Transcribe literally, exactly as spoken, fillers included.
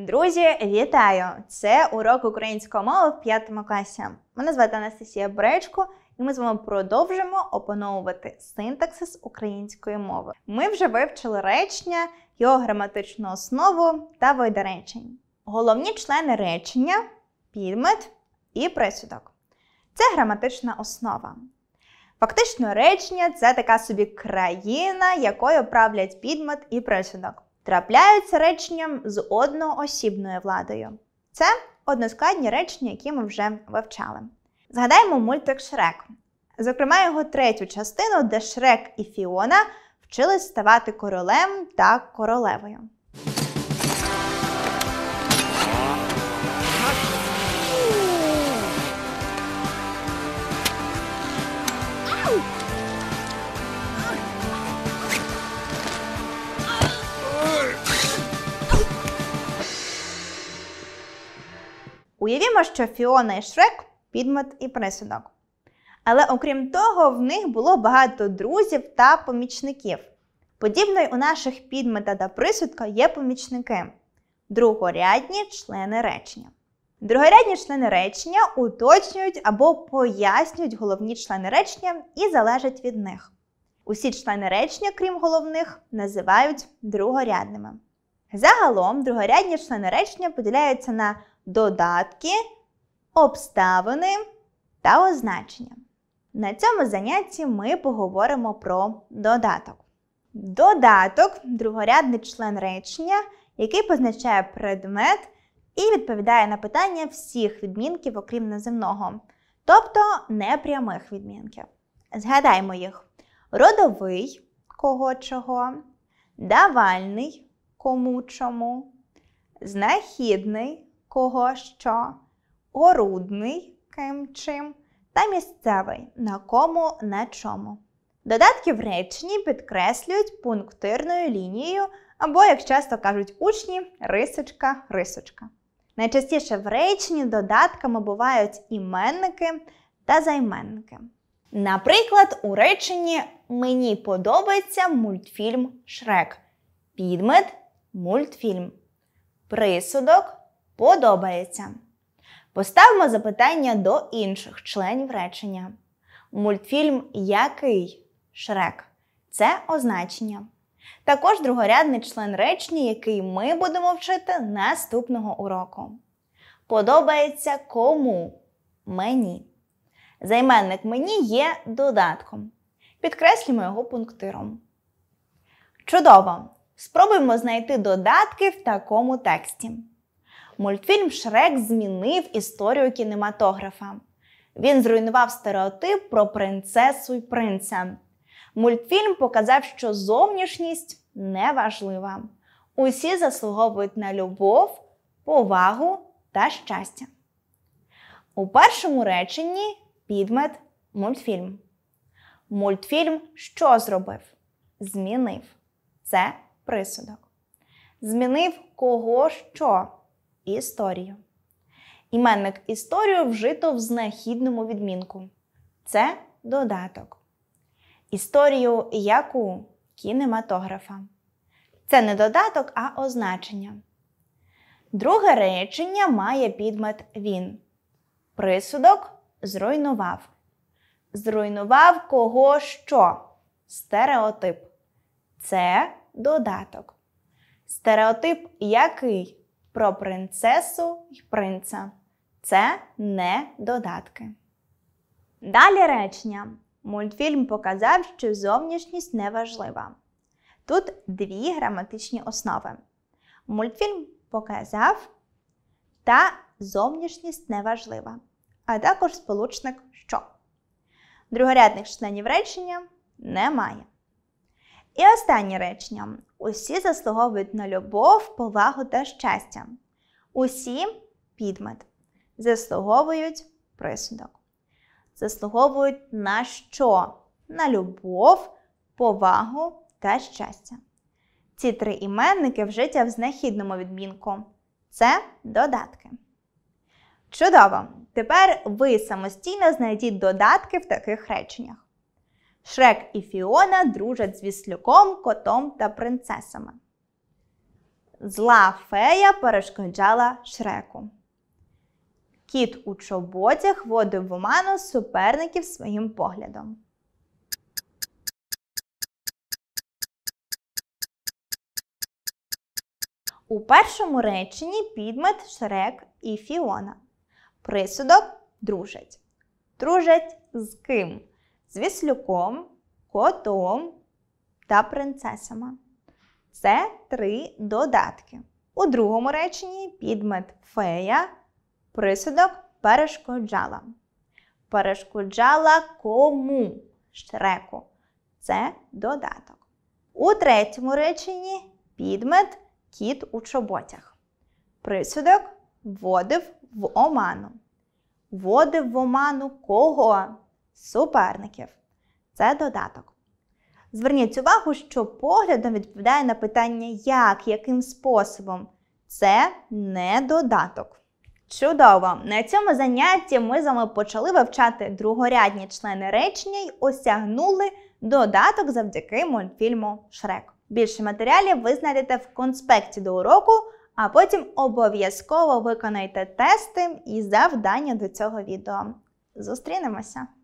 Друзі, вітаю! Це урок української мови в п'ятому класі. Мене звати Анастасія Бречко, і ми з вами продовжимо опановувати синтаксис української мови. Ми вже вивчили речення, його граматичну основу та види речень. Головні члени речення – підмет і присудок. Це граматична основа. Фактично, речення – це така собі країна, якою правлять підмет і присудок. Трапляються реченням з одноосібною владою. Це односкладні речення, які ми вже вивчали. Згадаємо мультик Шрек. Зокрема, його третю частину, де Шрек і Фіона вчились ставати королем та королевою. Уявімо, що Фіона і Шрек – підмет і присудок. Але окрім того, в них було багато друзів та помічників. Подібно й у наших підмета та присудка є помічники – другорядні члени речення. Другорядні члени речення уточнюють або пояснюють головні члени речення і залежать від них. Усі члени речення, крім головних, називають другорядними. Загалом, другорядні члени речення поділяються на додатки, обставини та означення. На цьому занятті ми поговоримо про додаток. Додаток – другорядний член речення, який позначає предмет і відповідає на питання всіх відмінків, окрім називного, тобто непрямих відмінків. Згадаймо їх. Родовий – кого чого, давальний – кому чому, знахідний – кого що, орудний – ким чим, та місцевий – на кому на чому. Додатки в реченні підкреслюють пунктирною лінією або, як часто кажуть учні, рисочка, рисочка. Найчастіше в реченні додатками бувають іменники та займенники. Наприклад, у реченні «Мені подобається мультфільм Шрек». Підмет – мультфільм. Присудок – подобається. Поставимо запитання до інших членів речення. Мультфільм який? Шрек. Це означення. Також другорядний член речення, який ми будемо вчити наступного уроку. Подобається кому? Мені. Займенник «мені» є додатком. Підкреслюємо його пунктиром. Чудово! Спробуємо знайти додатки в такому тексті. Мультфільм «Шрек» змінив історію кінематографа. Він зруйнував стереотип про принцесу й принца. Мультфільм показав, що зовнішність не важлива. Усі заслуговують на любов, повагу та щастя. У першому реченні підмет – мультфільм. Мультфільм що зробив? Змінив. Це присудок. Змінив кого що? Історію. Іменник історію вжито в знахідному відмінку. Це додаток. Історію яку? Кінематографа. Це не додаток, а означення. Друге речення має підмет він. Присудок зруйнував. Зруйнував кого що? Стереотип. Це додаток. Стереотип який? Про принцесу й принца. Це не додатки. Далі речення. Мультфільм показав, що зовнішність не важлива. Тут дві граматичні основи. Мультфільм показав та зовнішність не важлива, а також сполучник що. Другорядних членів речення немає. І останнє речення. Усі заслуговують на любов, повагу та щастя. Усі – підмет. Заслуговують – присудок. Заслуговують на що? На любов, повагу та щастя. Ці три іменники вжиті в знахідному відмінку. Це додатки. Чудово! Тепер ви самостійно знайдіть додатки в таких реченнях. Шрек і Фіона дружать з Віслюком, котом та принцесами. Зла фея перешкоджала Шреку. Кіт у чоботях вводив в оману суперників своїм поглядом. У першому реченні підмет Шрек і Фіона. Присудок – дружать. Дружать з ким? З віслюком, котом та принцесами. Це три додатки. У другому реченні підмет фея, присудок перешкоджала. Перешкоджала кому? Шреку. Це додаток. У третьому реченні підмет кіт у чоботях. Присудок вводив в оману. Вводив в оману кого? Суперників. Це додаток. Зверніть увагу, що поглядом відповідає на питання як, яким способом. Це не додаток. Чудово! На цьому занятті ми з вами почали вивчати другорядні члени речення й осягнули додаток завдяки мультфільму Шрек. Більше матеріалів ви знайдете в конспекті до уроку, а потім обов'язково виконайте тести і завдання до цього відео. Зустрінемося!